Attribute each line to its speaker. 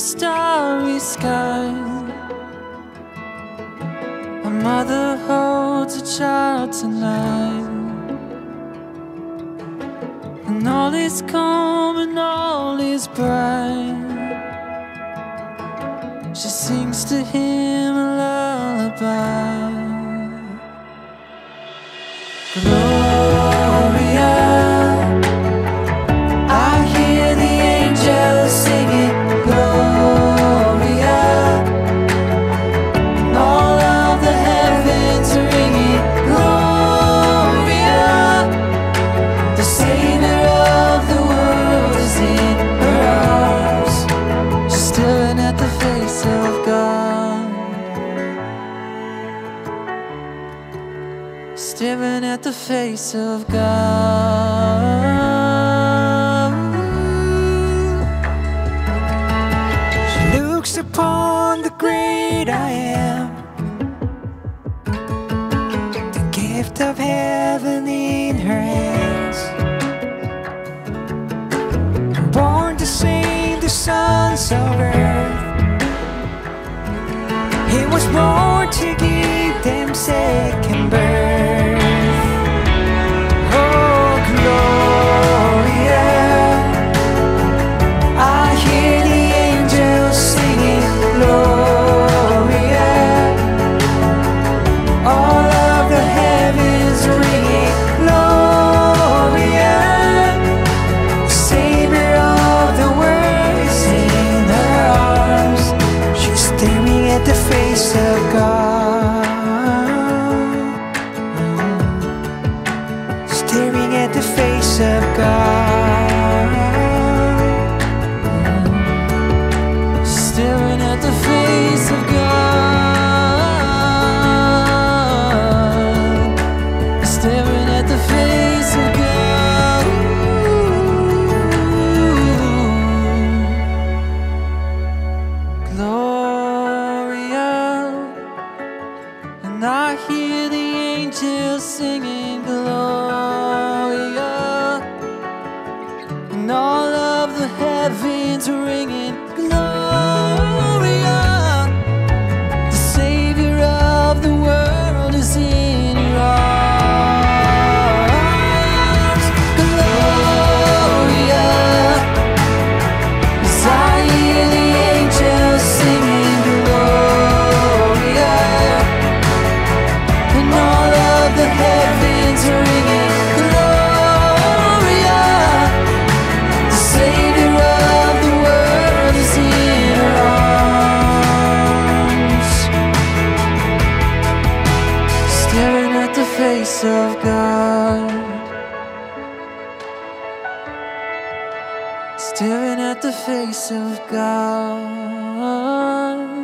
Speaker 1: starry sky. A mother holds a child tonight, and all is calm and all is bright. She sings to him a lullaby. Gloria, I hear the angels singing Gloria, and all of the heavens ringing Gloria. The Savior of the world is in her arms. She's staring at the face of God, staring at the face of God. She looks upon the great I am, the gift of heaven in her hands, born to save the sons of earth. He was born to give them second birth. Oh, Gloria, I hear the angels singing Gloria, all of the heavens ringing Gloria. The Savior of the world is in her arms. She's staring at the face of God, staring at the face of God, staring at the face of God, staring at the face of God. Gloria, and I hear the angels singing Gloria, and all of the heavens ringing Gloria. The Savior of the world is in your arms. Gloria, as I hear the angels singing Gloria, and all of the heavens ringing Gloria. The Savior of the world is in her arms, staring at the face of God, staring at the face of God.